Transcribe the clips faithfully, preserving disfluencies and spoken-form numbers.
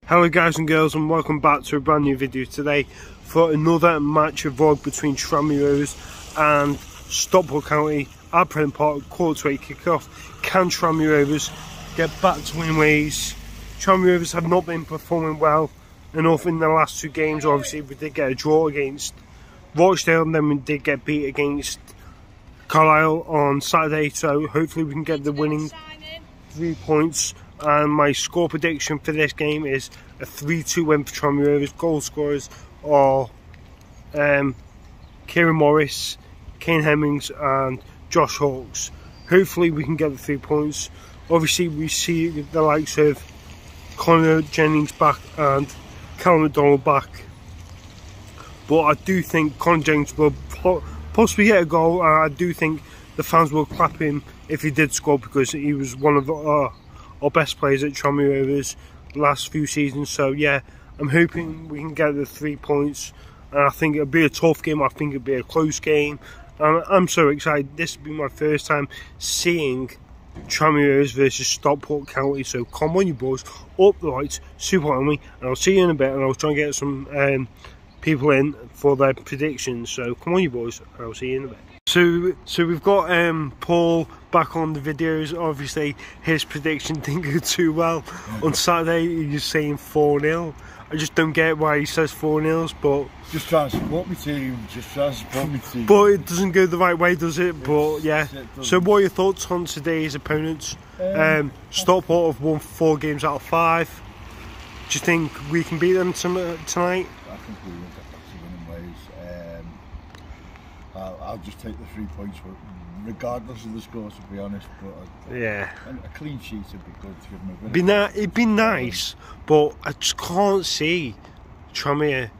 Hello guys and girls, and welcome back to a brand new video today for another match of vlog between Tranmere Rovers and Stockport County at Prenton Park. Quarter to eight kickoff. Can Tranmere Rovers get back to winning ways? Tranmere Rovers have not been performing well enough in the last two games. Obviously we did get a draw against Rochdale and then we did get beat against Carlisle on Saturday, so hopefully we can get the winning three points. And my score prediction for this game is a three two win for Tranmere Rovers. Goal scorers are um, Kieran Morris, Kane Hemmings and Josh Hawkes. Hopefully we can get the three points. Obviously we see the likes of Connor Jennings back and Callum McDonald back, but I do think Connor Jennings will possibly get a goal, and I do think the fans will clap him if he did score, because he was one of our, our best players at Tranmere Rovers last few seasons. So yeah, I'm hoping we can get the three points, and I think it'll be a tough game. I think it'll be a close game, and I'm so excited. This will be my first time seeing Tranmere Rovers versus Stockport County. So come on you boys, up the lights, super on me, and I'll see you in a bit, and I'll try and get some um, people in for their predictions. So come on you boys, and I'll see you in a bit. So, so we've got um, Paul back on the videos. Obviously, his prediction didn't go too well. On Saturday, he was saying four nil. I just don't get why he says four nils, but... Just trying to support my team, just trying to support my team. But it doesn't go the right way, does it? But yeah. So what are your thoughts on today's opponents? Um, um, Stockport have won four games out of five. Do you think we can beat them tonight? I think we will get back to winning ways. Um, I'll, I'll just take the three points, regardless of the score, to be honest. But a, yeah, a, a clean sheet would be good to give them a win. Be na it'd be nice, but I just can't see Tranmere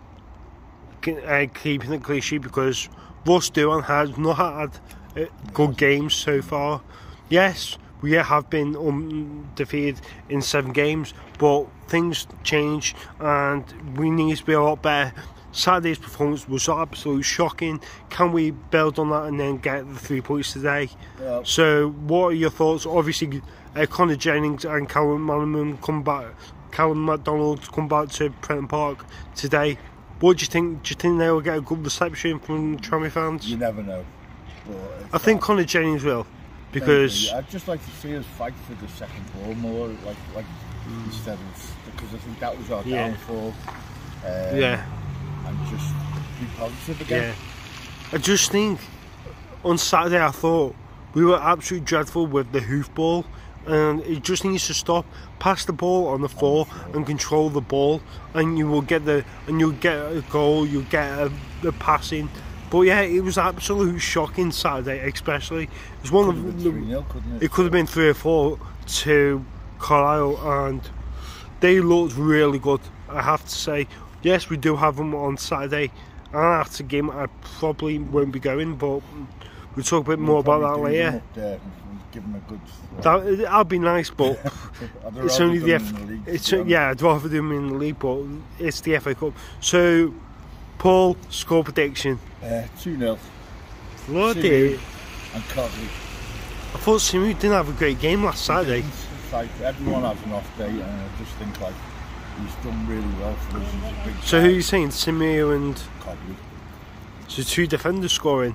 uh, keeping the clean sheet, because Ross Doohan has not had uh, good games so far. Yes, we have been undefeated in seven games, but things change and we need to be a lot better. Saturday's performance was absolutely shocking. Can we build on that and then get the three points today? Yeah. So what are your thoughts? Obviously uh, Connor Jennings and Callum McDonald come back Callum McDonald come back to Prenton Park today. What do you think? Do you think they will get a good reception from Tranmere fans? You never know. But I think Connor Jennings will, because maybe. I'd just like to see us fight for the second ball more, like like mm. instead of, because I think that was our yeah. downfall. Um, yeah. And just be positive again. Yeah. I just think on Saturday I thought we were absolutely dreadful with the hoofball, and it just needs to stop. Pass the ball on the floor oh, and control the ball, and you will get the and you'll get a goal. You'll get a, a passing. But yeah, it was absolute shocking Saturday, especially. It was one could of the. Nil, it? it could have been three or four to Carlisle, and they looked really good, I have to say. Yes, we do have them on Saturday, and after the game I probably won't be going, but we'll talk a bit more about that later. Give them a good. That, that'll be nice, but it's only the F. The it's yeah, yeah, I'd rather do them in the league, but it's the F A Cup. So, Paul, score prediction. Uh, two nil. Bloody. And Cogley. I thought Simu didn't have a great game last Saturday. It's like everyone has an off day, and I just think like he's done really well for us. He's a big so guy. Who are you saying, Simu and Cogley? So two defenders scoring.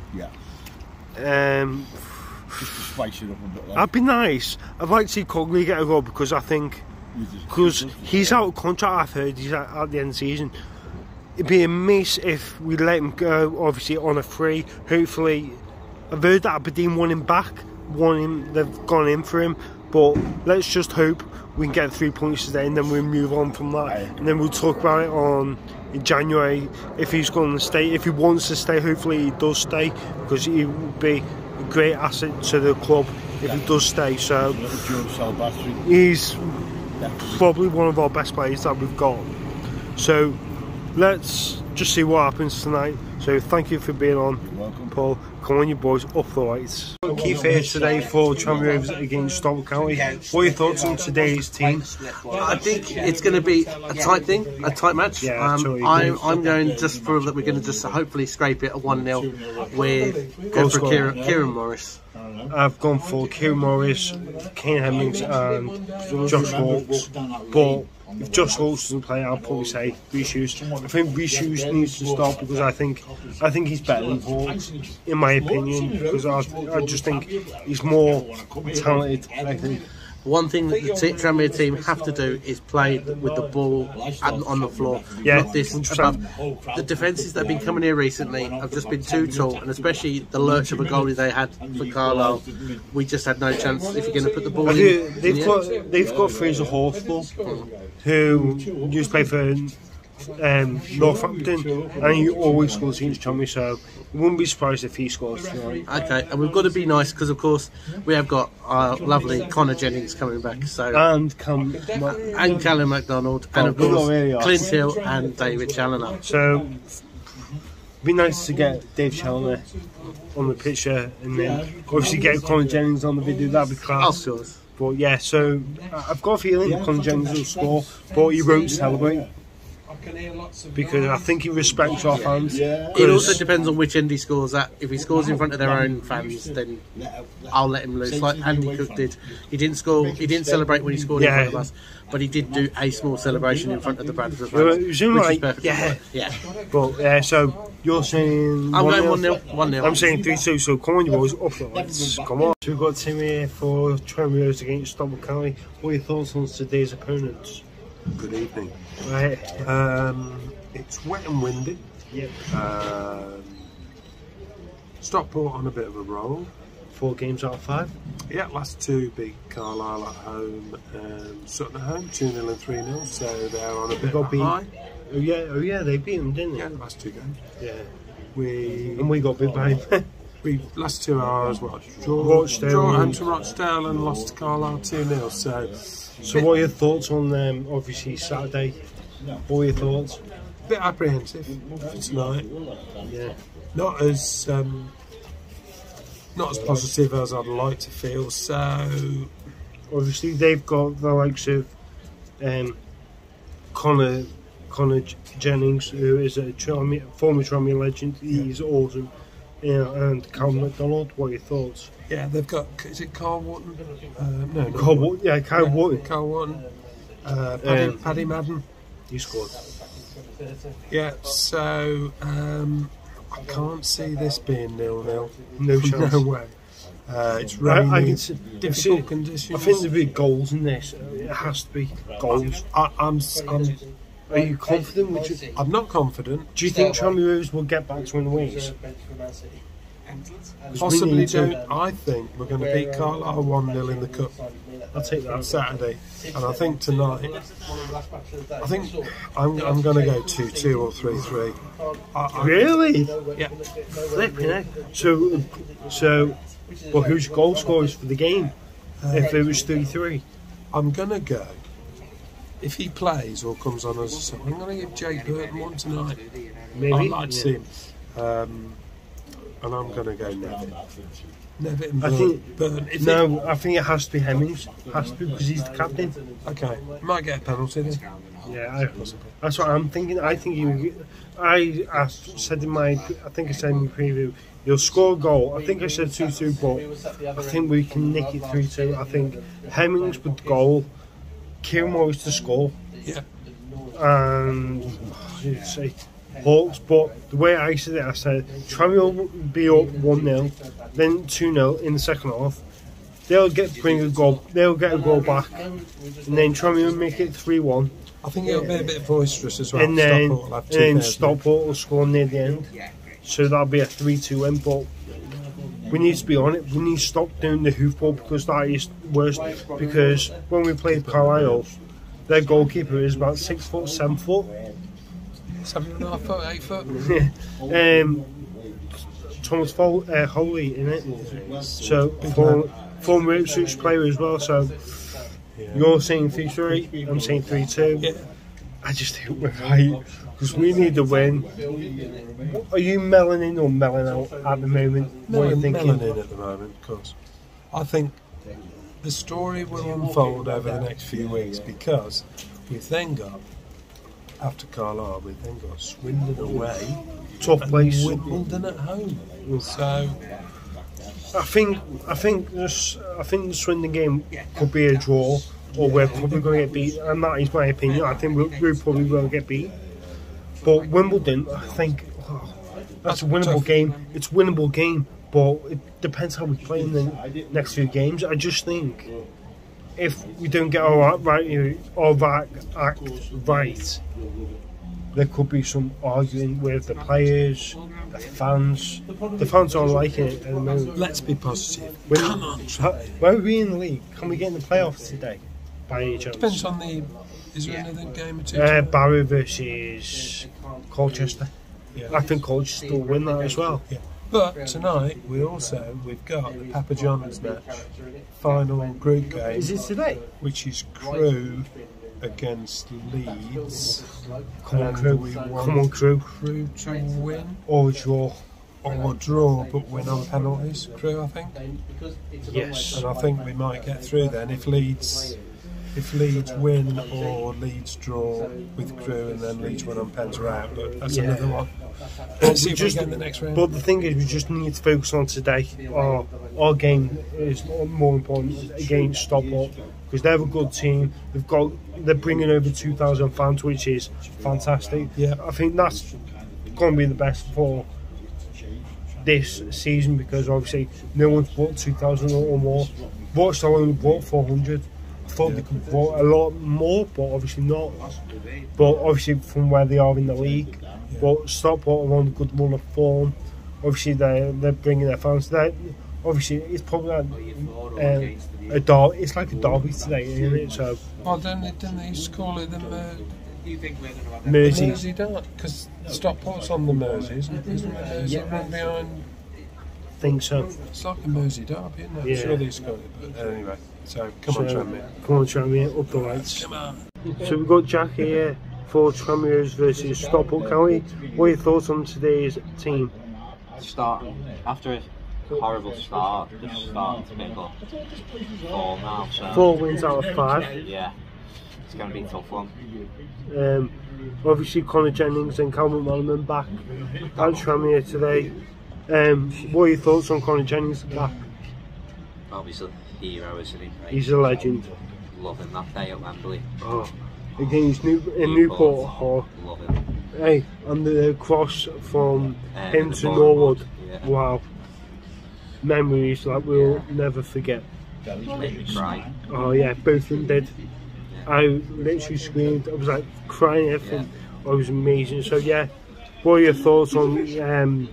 Yeah. Um. Just to spice it up a bit. Like. That'd be nice. I'd like to see Cogley get a goal, because I think because he's out of contract. I've heard he's at, at the end of the season. It'd be a miss if we let him go, obviously on a free. Hopefully, I've heard that Aberdeen want him back, want him. They've gone in for him, but let's just hope we can get three points today, and then we'll move on from that, and then we'll talk about it on in January if he's going to stay. If he wants to stay, hopefully he does stay, because he would be a great asset to the club if he does stay. So he's probably one of our best players that we've got. So let's just see what happens tonight. So thank you for being on. You're welcome. Paul, come on you boys, up the lights. Keith here today for Tranmere Rovers against Stockport County. What are your thoughts on today's team? I think it's going to be a tight thing, a tight match. Yeah, um, totally I'm, I'm going just for that. We're going to just hopefully scrape it a one nil with go for Kieran, Kieran Morris. I've gone for Kieran Morris, Kane Hemmings and Josh Hawkes. But if Josh Hawkes doesn't play, I'll probably say Reece Hughes. I think Reece Hughes needs to start because I think I think he's better than Hawkes, in my opinion, because I, I just think he's more talented, I think. One thing that the Tranmere team have to do is play with the ball on the floor. Yeah, not this above. The defences that have been coming here recently have just been too tall, and especially the lurch of a goalie they had for Carlisle. We just had no chance if you're going to put the ball in. You, they've got they've got Fraser Hawthorne, who used to play for um, Northampton, and he always scores against Tranmere, so I wouldn't be surprised if he scores tonight. Okay, and we've got to be nice because, of course, we have got our lovely Connor Jennings coming back, so and Cam, and Callum MacDonald, and of course Clint Hill and David Challoner. So it'd be nice to get Dave Challoner on the picture, and then obviously get Connor Jennings on the video. That'd be class. Of course. But yeah, so I've got a feeling Connor Jennings will score, but he won't celebrate, because I think he respects our fans. It also depends on which end he scores at. If he scores in front of their own fans, then I'll let him loose, like Andy Cook did. He didn't score. He didn't celebrate when he scored Yeah. in front of us, but he did do a small celebration in front of the Bradford Well, fans, it was in which like- is perfectly yeah. fine. Yeah. But yeah, so you're saying I'm one going nil? one nil. One nil. I'm saying three two. So come on, you boys, up the lights. Come on. So we've got Tim here for Tranmere against Stubble County. What are your thoughts on today's opponents? Good evening. Right. Um, it's wet and windy. Yep. Um, Stockport on a bit of a roll. Four games out of five. Yeah, last two beat Carlisle at home, um, Sutton at home, two nil and three nil, so they're on a bit got of a beat. high. Oh yeah, oh yeah, they beat them, didn't they? Yeah, the last two games. Yeah. We, And we got beat by him. we last two hours, what? Draw, Rochdale draw at home and- to Rochdale and lost to Carlisle two nil, so So what are your thoughts on um, obviously Saturday? What are your thoughts? a bit apprehensive for tonight. Yeah. Not as um, not as positive as I'd like to feel. So Obviously they've got the likes of um, Connor Connor J- Jennings, who is a Tranmere, former Tranmere legend. He's awesome. Yeah, and Callum MacDonald. What are your thoughts? yeah, they've got. Is it Carl Wharton? Uh, no, not Carl, Wharton. Wa- yeah, Kyle Wharton. Carl Wharton. Uh, Paddy, Um, Paddy Madden. He scored. Yeah. So um, I can't see this being nil nil. No chance. No way. Uh, it's I, raining. I can see, I difficult see- conditions. I think there'll be goals in this. It has to be goals. I, I'm. I'm. Are you confident? Would you, I'm not confident. do you think Tranmere Rovers will get back to win the ways? Possibly to- don't. I think we're going to beat Carlisle one nil in the cup I'll take on that. Saturday, and I think tonight. I think I'm. I'm going to go two two or three three. Really? Yeah. Flipping heck. So, so, well, who's your goal scorers for the game? If it was three three. I'm going to go. If he plays or comes on as a sub, I'm going to give Jake Burton one tonight. Maybe. I'd like to Yeah. see him. Um, and I'm going to go Nevitt. Nevitt and I Burton. think- Burton. If No, I think it has to be Hemmings. Has to be because he's the captain. it- okay, might get a penalty then. Yeah, I, that's what I'm thinking. I think you. I, I said in my. I think I said in my preview, you'll score a goal. I think I said two two, but I think we can nick it three two. I think Hemmings with the goal, Kieran Morris to score, Yeah. and you'd say Hawks. But the way I said it, I said Tranmere will be up one nil, then two nil in the second half. They'll get bring a goal. They'll get a goal back, and then Tranmere will make it three one. I think it'll be a bit boisterous as well. And then, Stockport will have and two then pairs. Stockport will score near the end. So that'll be a three two win. But we need to be on it. We need to stop doing the hoofball because that is worse. Because when we played Carlisle, their goalkeeper is about six foot, seven foot. Seven and a half foot, eight foot. um, Thomas Fol- uh, Holy in it. So former, former Ipswich player as well. So you're saying three three. I'm saying three two. Yeah. I just think we're right because we need to win. Are you melling in or melling out at the moment? What are you Melon, thinking? melon in at the moment, because I think the story will unfold over the next few weeks because we've then got, after Carlisle, we've then got Swindon away Tough and place. Wimbledon at home. So I think I think this I think the Swindon game could be a draw, or we're probably going to get beat, and that is my opinion. I think we we'll, probably will get beat. But Wimbledon, I think oh, that's a winnable game. It's a winnable game, but it depends how we play in the next few games. I just think if we don't get our right, our right act right, there could be some arguing with the players, the fans. The fans aren't liking it at the moment. Let's be positive. When, Come on, where are we in the league? Can we get in the playoffs today? By any chance? Depends on the. Is there another game or two? Uh, Barrow versus Colchester. Yeah. I think Colchester will win that as well. Yeah. But tonight we also we've got the Papa John's match, final group game. Is it today? Which is Crewe against Leeds. Come on, And Crewe. we want Come on, Crewe. Crewe to win Or draw. or draw, but win on penalties. Crewe, I think. Yes. And I think we might get through then if Leeds. If Leeds win or Leeds draw with Crewe and then Leeds win on pens are out, but that's Yeah. another one. But Let's see we if just- we get in the next round. But the thing is, we just need to focus on today. Our, our game is more important against Stockport because they're a good team. They've got they're bringing over two thousand fans, which is fantastic. Yeah. I think that's going to be the best for this season because obviously no one's bought two thousand or more. Rochdale only bought four hundred. I thought Yeah. they could bought a lot more, but obviously not. But obviously from where they are in the league. Yeah. But Stockport are on a good run of form. Obviously they're they're bringing their fans. They're, obviously it's probably like um, a derby. It's like a derby today, isn't it? So Well, didn't they, didn't they used to call it the Mer- Mersey. Mersey Derby? Because Stockport's on the Mersey, isn't it? Isn't it? Is it run behind? Think so. It's like a Mersey Derby, isn't it? Yeah. I'm sure they used to call it. But anyway, so come on, So, Tranmere. Come on, Tranmere, up the lights. Come on. So we've got Jack here for Tranmere versus Stockport County. What are your thoughts on today's team? Start after a horrible start, just starting to pick up form now. So Four wins out of five. yeah, it's going to be a tough one. Um, obviously Connor Jennings and Calvin Wellman back at Tranmere today. Um, what are your thoughts on Connor Jennings back? Obviously, hero, isn't he? He's a legend. Loving that day at Wembley. Oh, against New in Newport. Oh, Love him. hey, and the cross from Um, him the to Bournemouth, Norwood. yeah. Wow, memories that we'll never forget. Made me cry. Oh yeah, both of them did. I literally screamed. I was like crying. Everything. Oh, it was amazing. So yeah, what are your thoughts on um,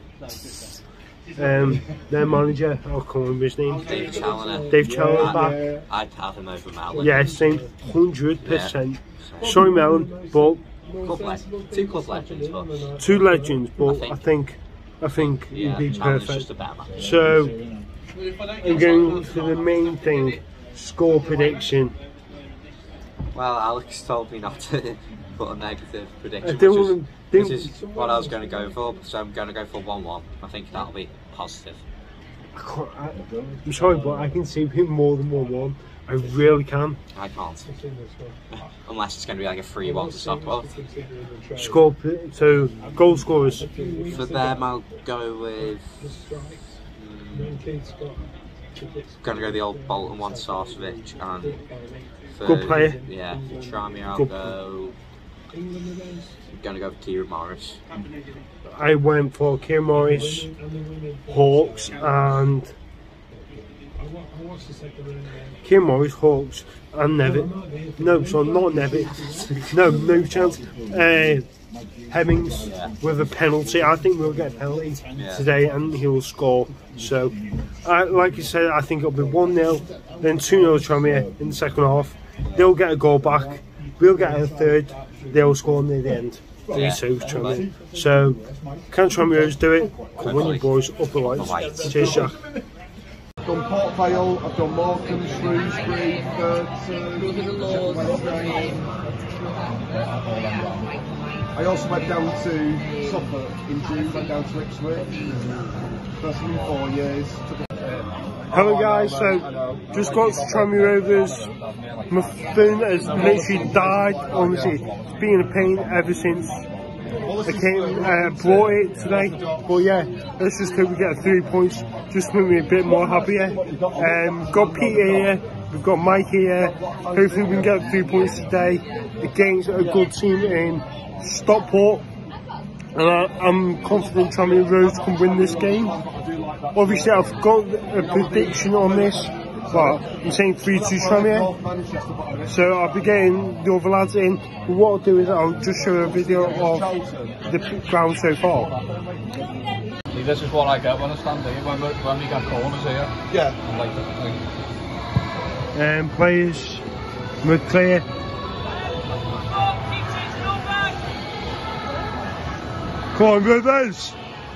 um, their manager? Oh, I can't remember his name. Dave Challoner. Dave Challoner I'd, back. I'd have him over Mellon. Yeah, same, hundred percent. So, Sorry, Mellon, but club le- two club legends, but two legends. But I I think, I think yeah, he'd be Challoner's perfect. just a better man. So, I'm going to the main thing: score prediction. Well, Alex told me not to put a negative prediction, I which don't is, wanna- which don't- is what I was going to go for, so I'm going to go for one one. I think that'll be positive. I can't, I, I'm sorry, but I can see him more than one one. I really can. I can't. Unless it's going to be like a three one to Stockport. Score, so goal scorers. For them, I'll go with... Mm, going to go the old Bolton one, Sarcevic, and... For, Good player. Yeah, for Tranmere, I'll Good. go... I'm going to go with Kieran Morris. I went for Kieran Morris, Hawks, and Kieran Morris, Hawks, and Nevitt. No, so not Nevitt. No, no chance. Uh, Hemmings with a penalty. I think we'll get a penalty Yeah. today, and he will score. So, uh, like you said, I think it'll be one nil, then two nil Tranmere in the second half. They'll get a goal back. We'll get a third. They'll score near the end. three two Tranmere. So, can Tranmere do it? Come on, you boys, up the lights. Cheers, Jack. I've done Port Vale, I've done Morecambe, Shrewsbury, Burton. I also went down to Suffolk in June, went down to Ipswich. First time in four years. Hello guys, so just got to Tranmere Rovers. My phone has literally died, honestly. It's been a pain ever since I came, uh, brought it today. But yeah, let's just hope we get three points. Just make me a bit more happier. Um, we've got Pete here, we've got Mike here. Hopefully we can get three points today against a good team in Stockport. And I, I'm confident Tranmere Rovers can win this game. Obviously I've got a prediction on this, but I'm saying three two Tranmere. So I'll be getting the other lads in. But what I'll do is I'll just show a video of the ground so far. See, this is what I get when I stand here, when we, when we get corners here. Yeah. I like the thing. Um, players, mud clear. Come on, Rovers!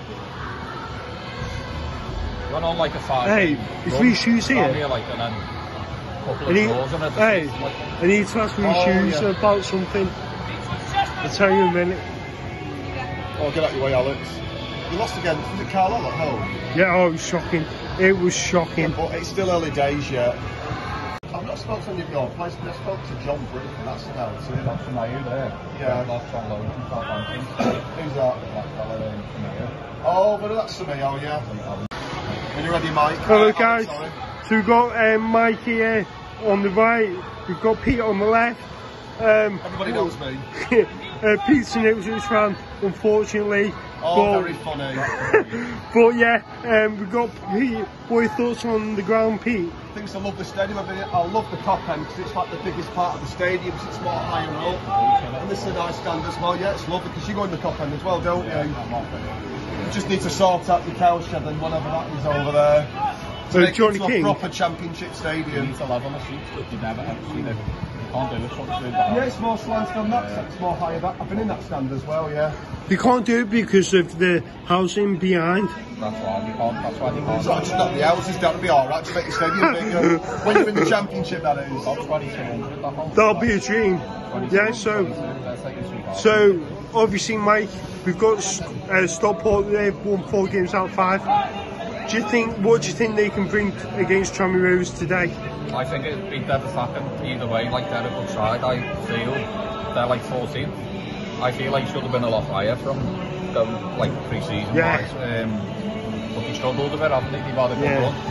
Went on like a five. Hey, is these shoes here? here like, and then couple I of need, doors in it. hey, Like, I need to ask these Oh, shoes yeah. about something. I'll tell you in a minute. Oh, get out your way, Alex. You lost again. Was it Carlisle at home? Yeah, oh, it was shocking. It was shocking. But it's still early days yet. I've not spoken to any of your players, but I spoke to John Britt, and that's an out too. that's from you there. Yeah. That's from Logan, Southampton. Who's that? That fella um, from here. Oh, but that's me, oh yeah. When you're ready, Mike. Hello Uh, guys, sorry. so we've got um, Mike here on the right, we've got Pete on the left. Um, Everybody knows me. uh, Pete's an Ipswich fan, unfortunately. Oh, but, very funny. but yeah, um, we've got Pete. What are your thoughts on the ground, Pete? Thinks I love the stadium. I, mean, I love the top end because it's like the biggest part of the stadium, so it's more higher up. And this is a nice stand as well. Yeah, it's lovely because you go in the top end as well, don't you? You just need to sort out your cow shed and whatever that is over there. So Make it Johnny to a King. proper championship You stadium. need to live on the streets, but you've never ever seen it. You can't do it, something to do Yeah, it's more slant than that, so it's more higher. That I've been in that stand as well, yeah. You can't do it because of the housing behind. That's why you can't, that's why you can't. So just knock the houses down to be alright to make the stadium bigger. When you're in the championship, that is. twenty-two hundred, that whole That'll be a dream. Yeah, so That's like a sweet house. so obviously, Mike, we've got uh, Stockport. They've won four games out of five. Do you think? What do you think they can bring t against Tranmere Rovers today? I think it'd be devastating either way. Like, they're a good side. I feel they're like fourteen. I feel like should have been a lot higher from going like pre-season Yeah. wise. Um, but they struggled a bit, haven't they? They've had a good Yeah. run.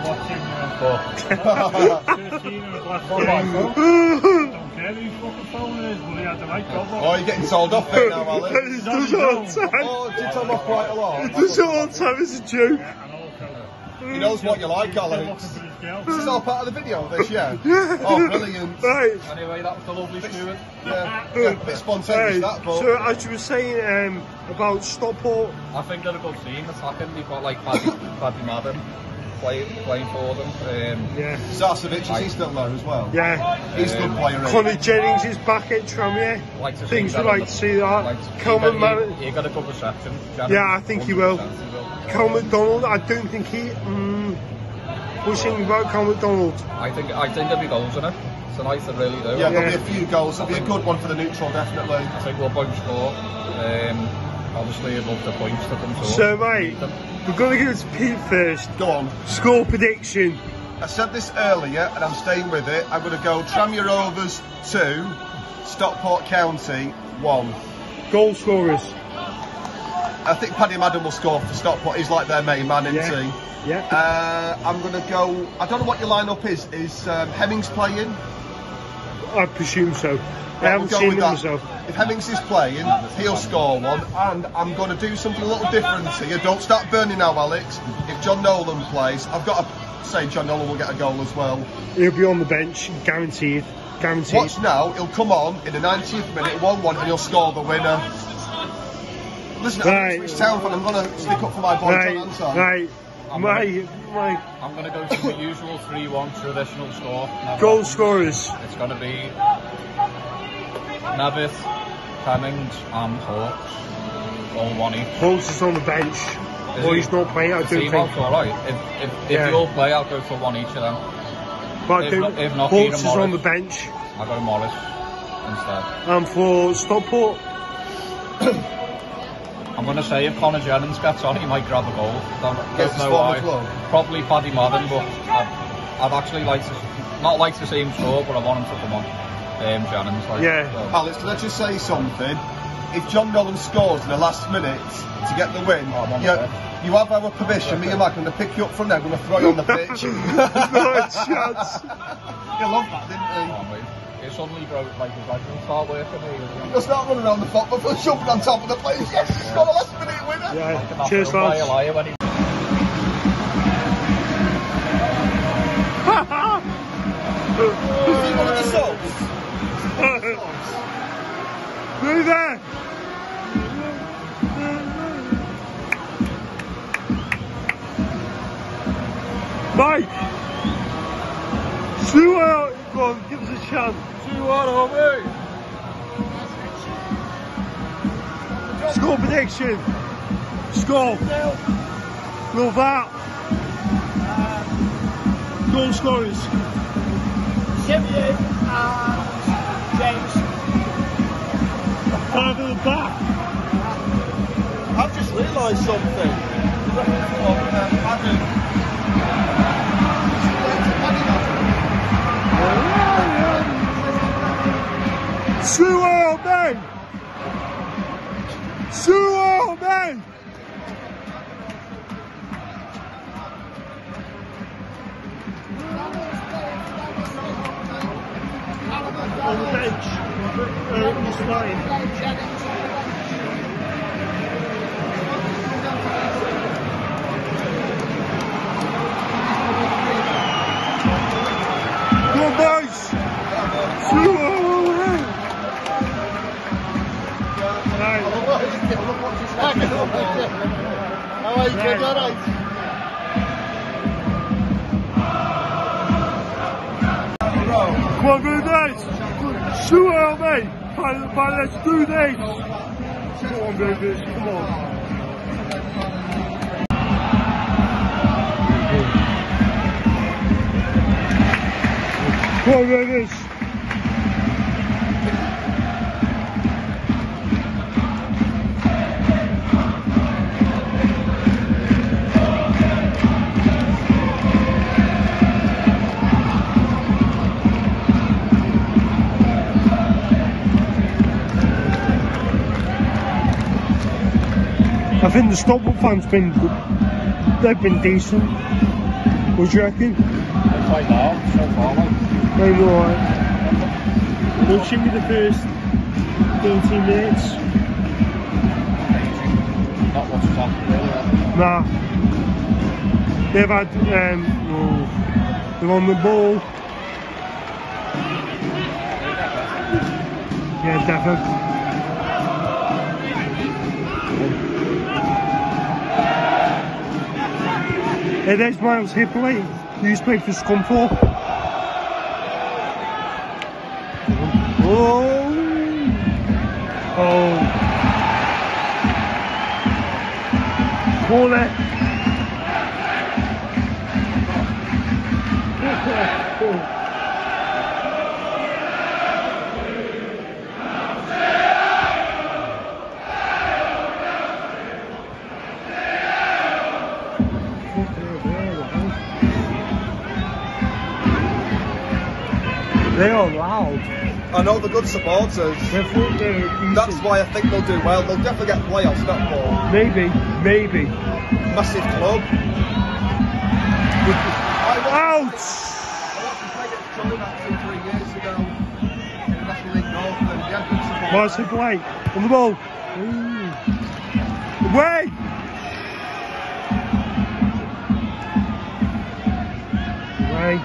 Oh, you're getting sold off there now, Alex. It does it all the time. Oh, did you tell them off quite a lot? It does it all the time. It's a joke. He knows what you like, Alex. This is all part of the video, this, yeah? Yeah. Oh, brilliant. Right. Anyway, that was the lovely Stuart. Yeah, yeah, a bit spontaneous Hey, that, but... so as you were saying um, about Stockport, I think they're a good team attacking. They've got like Paddy, Paddy Madden play, playing for them. Um, yeah, Zarcevic, is he still there as well? yeah. He's a good player, isn't he? Connor Jennings is back at Tranmere. like to Things see we that like on to the- see that. like to- Cal he, McMahon. he, he got a good reception. Yeah, I think he will. one hundred percent he will. Cal McDonald, I don't think he. Um, what's thinking about Cal McDonald? I think I think there'll be goals in it tonight. I really do. Yeah, there'll Yeah. be a few goals. There'll be a good one for the neutral, definitely. I think we'll both score. Um, obviously, I'd love the points to come through. So, mate, we're going to go to Pete first. Go on. Score prediction. I said this earlier, and I'm staying with it. I'm going to go Tranmere Rovers two, Stockport County one. Goal scorers. I think Paddy Madden will score for Stockport. He's like their main man, isn't Yeah. he? Yeah. Uh, I'm going to go. I don't know what your lineup is. Is um, Hemmings playing? I presume so. I Right, haven't we'll go seen with him that. myself. If Hemmings is playing, he'll score one. And I'm going to do something a little different here. Don't start burning now, Alex. If John Nolan plays, I've got to say John Nolan will get a goal as well. He'll be on the bench, guaranteed. Guaranteed. Watch now, he'll come on in the ninetieth minute, one one, and he'll score the winner. Listen, I'm Right. a Ipswich Town fan, I'm going to stick up for my boy Right, John Anton. right. I'm My, my I'm going to go to the usual three one traditional score. Never goal happens. scorers. It's going to be Navith, Hemmings, and Hawks. All one each. Hawks is on the bench. Is Or he? he's not playing, I Is don't he think. not? All right. If if, if Yeah. you all play, I'll go for one each of them. But I if don't, not- if not, Hawks Peter is on Morris. the bench. I'll go Morris instead. And for Stockport, I'm going to say if Connor Jennings gets on, he might grab a goal. Don't, Gets don't know form why. as well. Probably Paddy Madden, but I'd, I'd actually like to, not like to see him score, but I want him to come on. Um, Shannon's like, Yeah. well, Alex, can I just say something? If John Nolan scores in the last minute to get the win, Oh, I'm on you, the you have our permission. Me and Mike are going to pick you up from there. We're going to throw you on the pitch. There's not a chance. You loved that, didn't oh, mate. It suddenly broke, like, it was like, it'll start working here. you? You'll start running around the football, but jumping on top of the place. Yes, he's got a last minute winner. Yeah. Cheers, lads. When he Is he one of the subs? Through there. Mike. Two out. Go on, give us a chance. two one, homie! Score prediction. Score. Love that. Goal scorers. Simeon and James. Five at the back. I've just realised something. Two out, man. Two out, man. On the bench, uh, he's flying. Come on, boys! Two away! Right. Alright, kid, alright. Come on, do this! Shoot out, mate! Fine, fine, let's do this! Come on, baby, come on. Come on, baby! I think the Stockport fans been they've been decent. What do you reckon? It's like that, so far, like. They're alright. They'll shoot me the first thirteen minutes. Not what's happened, really. Nah. They've had um oh, they're on the ball. Yeah, definitely. Hey, there's Miles Hippolyte, who used to play for Scunthorpe. Oh! Oh! Corner! They are loud. I know the good supporters. They're, they're That's why I think they'll do well. They'll definitely get playoffs, Stockport. maybe, maybe. Massive club. Ouch! I watched them play against Johnny about two, three years ago in the National League North, and they had good support. Miles Hippolyte on the ball. Ooh. Away! Away.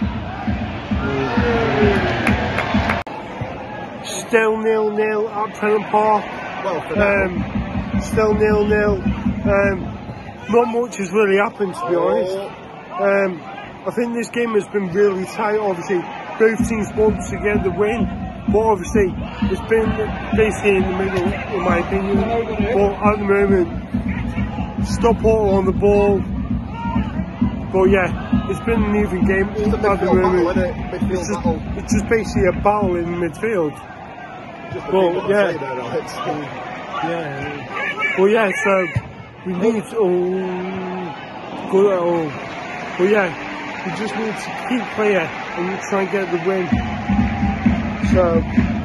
Still nil nil at Prenham Park. Well, for now. Um, still nil nil. Um, not much has really happened, to be honest. Um, I think this game has been really tight. Obviously, both teams want to get the win, but obviously it's been basically in the middle, in my opinion. But at the moment, Stockport on the ball. But yeah, it's been an even game at the moment. It's just, it's just basically a battle in midfield. Well, yeah. Yeah. Well, yeah, so we need to. Oh, good. Oh. Well, yeah, we just need to keep clear and try and get the win. So,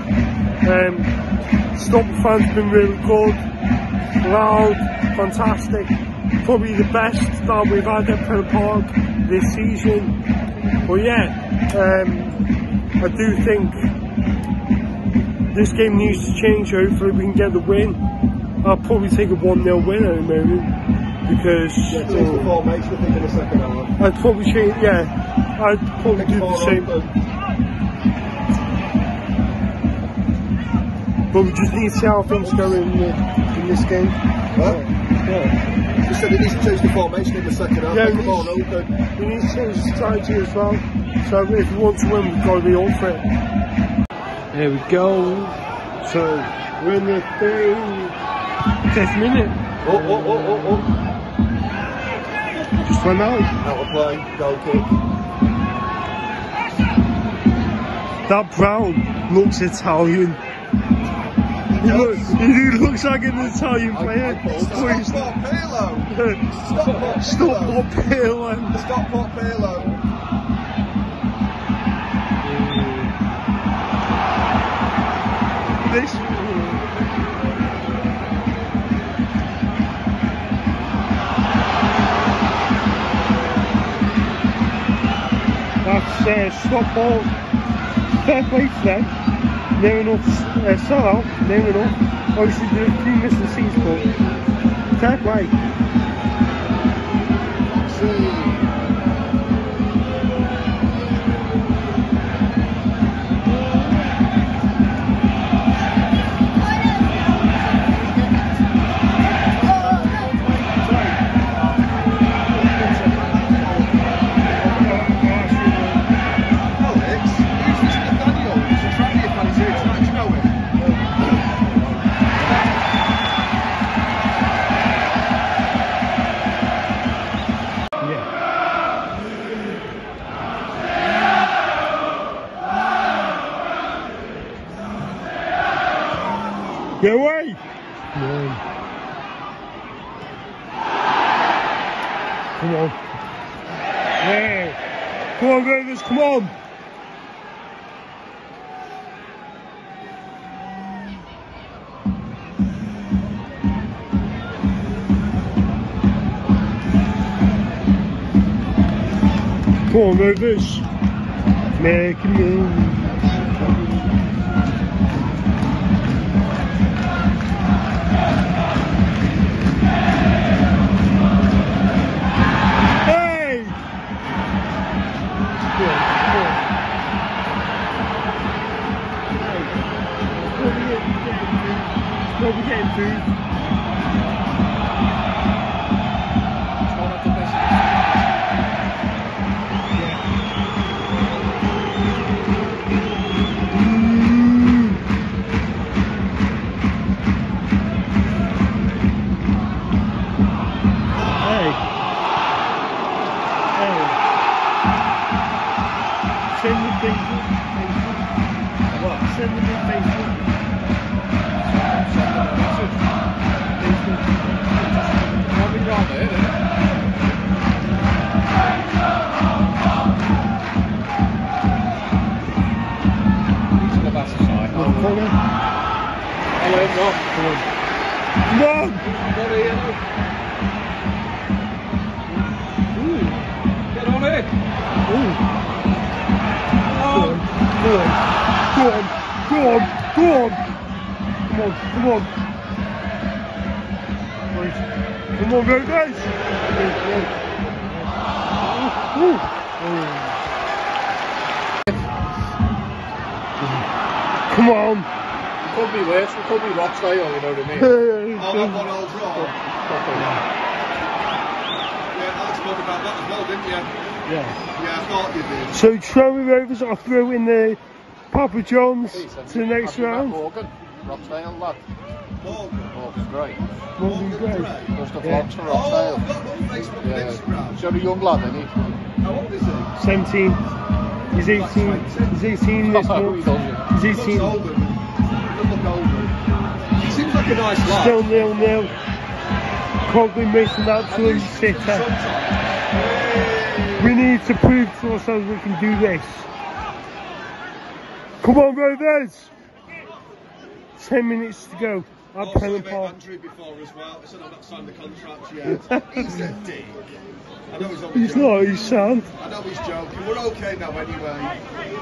um, Stockport fans been really good, loud, fantastic. Probably the best that we've had at Prenton Park this season. But yeah, um, I do think this game needs to change. Hopefully we can get the win. I'll probably take a one nil win at the moment because Yeah, change the formation, I think, in the second half. I'd probably change, yeah, I'd probably do the same. But we just need to see how things go in, the, in this game. What? Yeah. You said it needs to change the formation in the second half. Yeah, Make we the ball need, open. we need to change the strategy as well. So if we want to win, we've got to be up for it. There we go. So we're in the thirtieth minute. Oh, oh, oh, oh, oh. Just went out. Out of play, goal kick. That Brown looks Italian. He, look, he looks like an Italian player. Stockport Pirlo. Stockport Stockport Pirlo. Stockport Pirlo. This. That's uh, Stockport. Fair play to them. Near enough, uh, sell out, near enough. Obviously, there are a few missing seats, but fair play. Get away! Come on. Come on. Yeah. Come on, Rovers, come on! Come on, Rovers. Make a move. What we getting food? Hey. Hey. Send me Facebook. Facebook. What? Send me Facebook. No! Get on it! Ooh. Go on, go on, go on, go on! Come on, come on! Right. Come on, go guys! Ooh. Come on! Could be worse, it could be Rochdale, you know what I mean? Oh, that one all draw. Yeah, Alex spoke about that as well, didn't you? Yeah. Yeah, I thought you did. So Tranmere Rovers are through in the Papa John's to the next Have you met round. Morgan, Rochdale lad. Morgan. Morgan's great. Morgan Gray. Does the Yeah. vlogs for Oh, Rochdale. I've got him on Facebook and Yeah. Instagram. He's only a young lad, isn't he? How old is he? seventeen. He's eighteen. He's eighteen this Oh, month. he's older. He's eighteen. Looks older. Doesn't look older. He seems like a nice lad. Still nil nil. Probably missing out to him sitter. Sometimes. We need to prove to ourselves we can do this. Come on, Rovers! Ten minutes to go. At Also, Pennant met Park. Andrew before as well. I said I've not signed the contract yet. He's a dick. I know he's only He's joking. not, he's sound. I know he's joking. We're okay now anyway.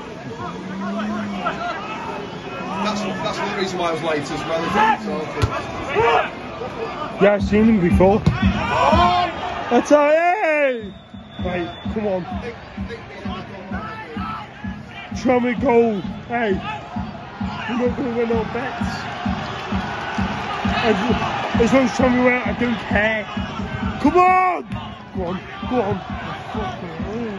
That's that's one reason why I was late as well. Is talking. Yeah, I've seen him before. That's how, hey! Right, come on. Tranmere goal. Hey, we're not going to win our bets. As, as long as Tranmere win, I don't care. Come on! Go on, go on.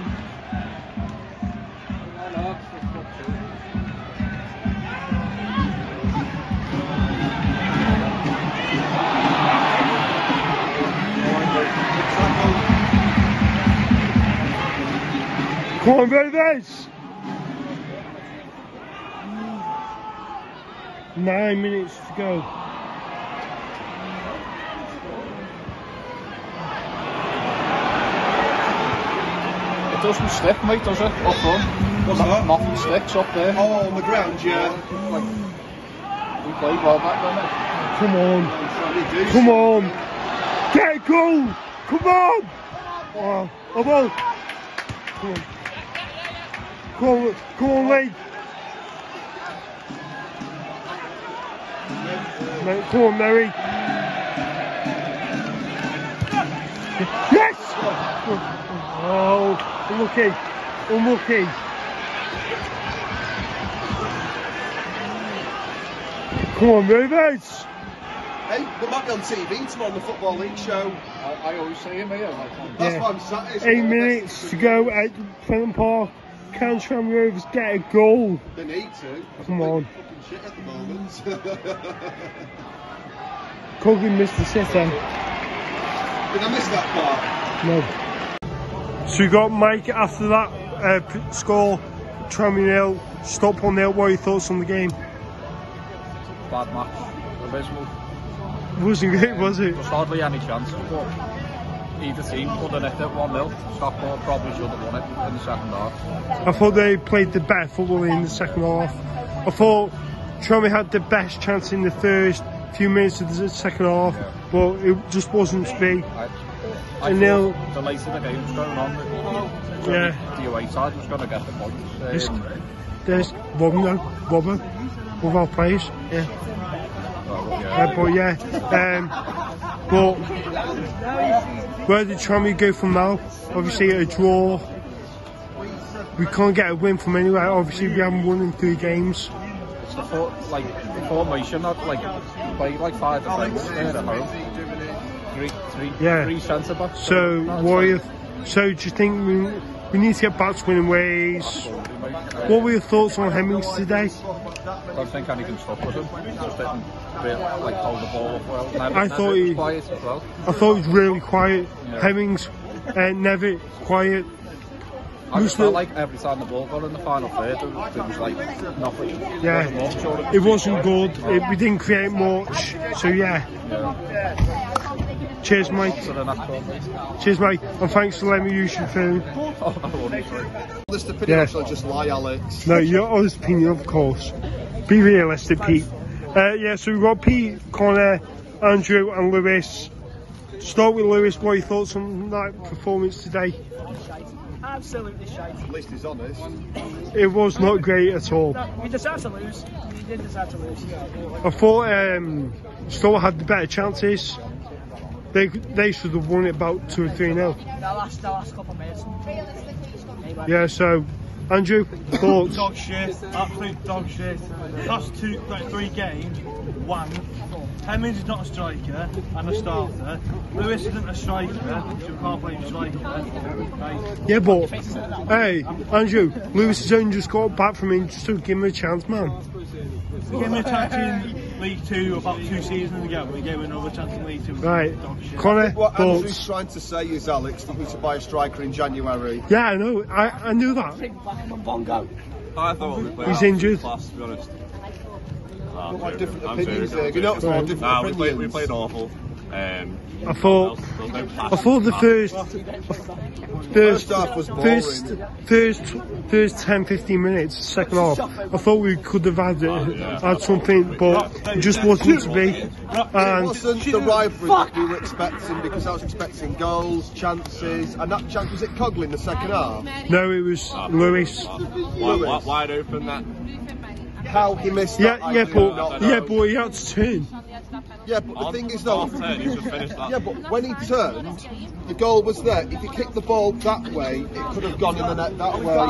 Come on, Rovers! Nine minutes to go. It doesn't stick, mate, does it? Up front. What's No- that? Nothing sticks up there. Oh, on the ground, yeah. Like, we played well back then. Come on. What do you do? Come on. Get a goal. Come on. Oh, come on. Come on. Come on, come on, Lee. Mate, come on, Mary. Yes! Oh, unlucky. Unlucky. Come on, Rovers. Hey, they might be on T V tomorrow on the Football League show. I, I always see him here. Like, That's Yeah. why I'm sat here. Eight minutes to go at Pennant Park. Can Tranmere Rovers get a goal? They need to. Come They're on. fucking shit at the moment. Cogan missed the sitter. Did I miss that No. So we got Mike after that uh, p- score. Tranmere nil, Stockport nil. What are your thoughts on the game? bad match. Abysmal. Wasn't great, was it? There's hardly any chance. But either team could have nicked it one nil. Stockport probably should have won it in the second half. I thought they played the better football in the second half. I thought Tranmere had the best chance in the first few minutes of the second half, Yeah. but it just wasn't to be. I, I And they'll- thought the later the game was going on, the, Yeah. the away side was going to get the points. It's- Um, There's Robin now, Robin, with our players. Yeah. well, yeah. Uh, but yeah, um, but where did Tranmere go from now? Obviously a draw. We can't get a win from anywhere. Obviously we haven't won in three games. It's the for, like the formation that like play like five defenders there at home. Three, three, Yeah. three centre backs. So That's what are like- you, so do you think we, we need to get back to winning ways? Absolutely, mate. What were your thoughts on Hemmings today? I don't think anything stuck with him. Just didn't really like hold the ball up well. Never, I never thought was he- quiet as well. I thought it was really quiet. Yeah. Hemmings, uh, Nevitt, quiet. I just Usually- felt like every time the ball got in the final third, there was, there was like nothing. Yeah, nothing much, or it wasn't good. It, we didn't create much. So yeah, Yeah. cheers, Mike. So then that's all. Cheers, mate, and thanks for letting me use your phone. Oh, no, honestly. Honest opinion, Yeah. or shall I just lie, Alex? No, your honest opinion, of course. Be realistic, Pete. Uh, yeah, so we've got Pete, Connor, Andrew, and Lewis. Start with Lewis. What are your thoughts on that performance today? Absolutely shite. At least he's honest. It was not great at all. No, we deserve to lose. We did deserve to lose. I thought um, Stoll had the better chances. They they should have won it about two or three nil. The last, the last couple of minutes. Yeah, so Andrew, thoughts? Dog shit, absolute dog shit. Last two, like three games, one. Hemmings is not a striker and a starter. Lewis isn't a striker, so we can't play striker. Right. Yeah, but hey, Andrew, Lewis has only just got back from injury, so give him a chance, man. We gave him a chance in League Two about two seasons ago. We gave him another chance in League Two. Right, Dog shit. Connor, What Andrew's thoughts? trying to say is, Alex, that we should buy a striker in January. Yeah, I know. I I knew that. I thought we played He's injured. class, to be honest. Nah, Got like different I'm opinions joking, there. I'm You know, it's joking. all different Nah, we opinions. played, we played awful. Um, I thought, no I thought the first, first, First half was boring. first, first, first ten, fifteen minutes, second half, I thought we could have had, it, had something, but it just wasn't to be. It And wasn't the rivalry that we were expecting, because I was expecting goals, chances, and that chance, was it Cogley in the second half? no, it was Lewis. wide, wide, wide open that. How he missed Yeah, that, I yeah, do but not know. yeah, but he had to turn. Yeah, but the thing is though, Half turn, he's just finished that. yeah, but when he turned, the goal was there. If he kicked the ball that way, it could have gone in the net that way.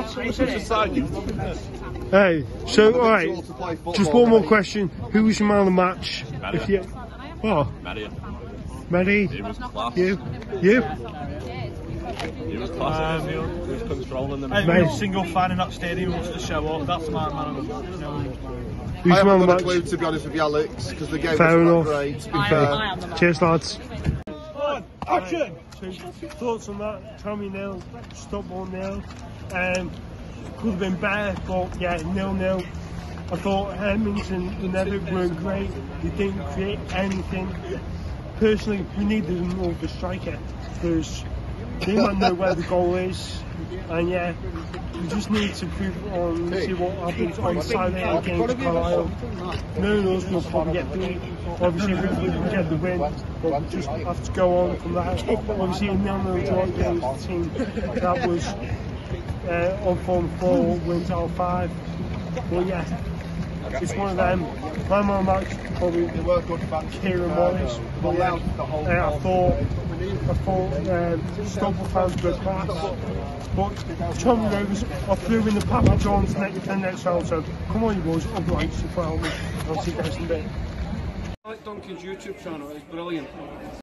Hey, so all right, Individual to play football, just one more mate. question: who was your man of the match? If you, oh, Maria. Mehdi, He was class. you, you. He was class. He was controlling them. Every Mate. single fan in that stadium wants to show up. That's my man of the match. You know. Who's I your man haven't of got a the clue, match? to be honest with you, Alex, because the game Fair was enough. not great. To be I am, fair. I am the man. Cheers, lads. Action! So, thoughts on that? Tommy nil, Stockport nil. Um, could have been better, but yeah, nil nil. I thought Hemmings and Nevitt weren't great. They didn't create anything. Personally, we needed another striker because they might know where the goal is. And yeah, we just need to prove on see what happens on Saturday against Carlisle. None of us will probably get beat. Obviously, we will get the win, but we just have to go on from that. Obviously, a nil-nil draw against the team that was uh, on form four, wins out of five. But yeah, it's one of them. My man match probably Kieran Morris. But yeah, uh, I thought I thought um, Stockport fans were class. But Tom Rose are through in the Papa John's next, the next round, so come on you boys, up right, I'll see you guys in a bit. Mike Duncan's YouTube channel is brilliant.